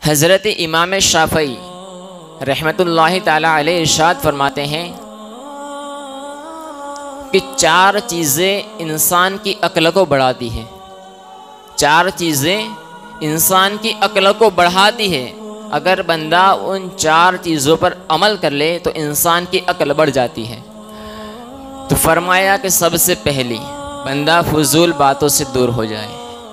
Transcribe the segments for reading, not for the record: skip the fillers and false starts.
حضرت امام شافعی رحمۃ اللہ تعالی علیہ ارشاد فرماتے ہیں کہ 4 چیزیں انسان کی عقل کو بڑھاتی ہیں. 4 چیزیں انسان کی عقل کو بڑھاتی ہے. اگر بندہ ان 4 چیزوں پر عمل کر لے تو انسان کی عقل بڑھ جاتی ہے. تو فرمایا کہ سب سے پہلی بندہ فضول باتوں سے دور ہو جائے،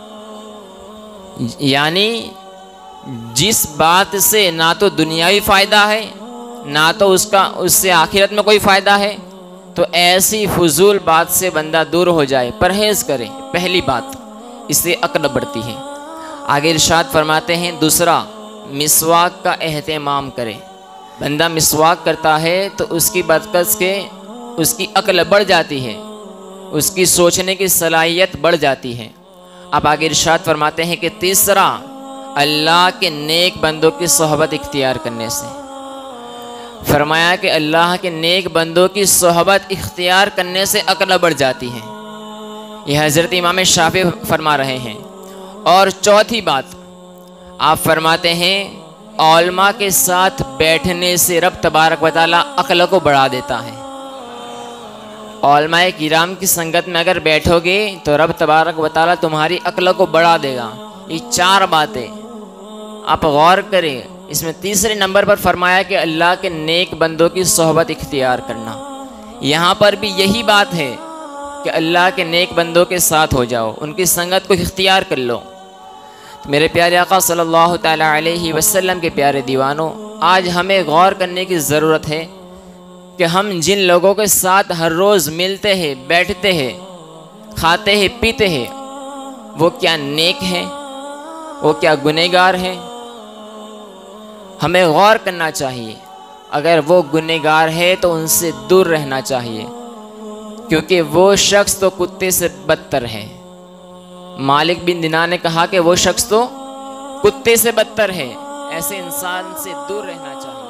یعنی جس بات سے نہ تو دنیاوی فائدہ ہے نہ تو اس سے آخرت میں کوئی فائدہ ہے، تو ایسی فضول بات سے بندہ دور ہو جائے، پرہیز کرے. پہلی بات، اس سے عقل بڑھتی ہے. آگے ارشاد فرماتے ہیں دوسرا، مسواک کا اہتمام کرے. بندہ مسواک کرتا ہے تو اس کی برکت سے اس کی عقل بڑھ جاتی ہے، اس کی سوچنے کی صلاحیت بڑھ جاتی ہے. اب آگے ارشاد فرماتے ہیں کہ تیسرا، اللہ کے نیک بندوں کی صحبت اختیار کرنے سے. فرمایا کہ اللہ کے نیک بندوں کی صحبت اختیار کرنے سے عقل بڑھ جاتی ہے. یہ حضرت امام شافعی فرما رہے ہیں. اور چوتھی بات، آپ فرماتے ہیں علماء کے ساتھ بیٹھنے سے رب تبارک و تعالیٰ عقل کو بڑھا دیتا ہے. علماء کرام کی سنگت میں اگر بیٹھو گے تو رب تبارک و تعالیٰ تمہاری عقل کو بڑھا دے گا. یہ 4 باتیں آپ غور کریں. اس میں تیسرے نمبر پر فرمایا کہ اللہ کے نیک بندوں کی صحبت اختیار کرنا. یہاں پر بھی یہی بات ہے کہ اللہ کے نیک بندوں کے ساتھ ہو جاؤ، ان کی سنگت کو اختیار کر لو. میرے پیارے آقا صلی اللہ تعالیٰ علیہ وسلم کے پیارے دیوانوں، آج ہمیں غور کرنے کی ضرورت ہے کہ ہم جن لوگوں کے ساتھ ہر روز ملتے ہیں، بیٹھتے ہیں، کھاتے ہیں، پیتے ہیں، وہ کیا نیک ہیں، وہ کیا گنہگار ہیں. ہمیں غور کرنا چاہیے. اگر وہ گنہگار ہے تو ان سے دور رہنا چاہیے، کیونکہ وہ شخص تو کتے سے بدتر ہے. مالک بن دینار نے کہا کہ وہ شخص تو کتے سے بدتر ہے. ایسے انسان سے دور رہنا چاہیے.